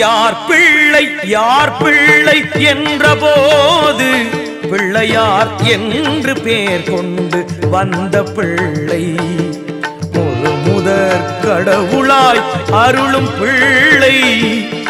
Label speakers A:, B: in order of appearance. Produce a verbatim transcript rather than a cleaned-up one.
A: யார் பிள்ளை யார் பிள்ளை என்ற போது பிள்ளையார் என்று பேர் கொண்டு வந்த பிள்ளை ஒரு முதற் கடவுளாய் அருளும் பிள்ளை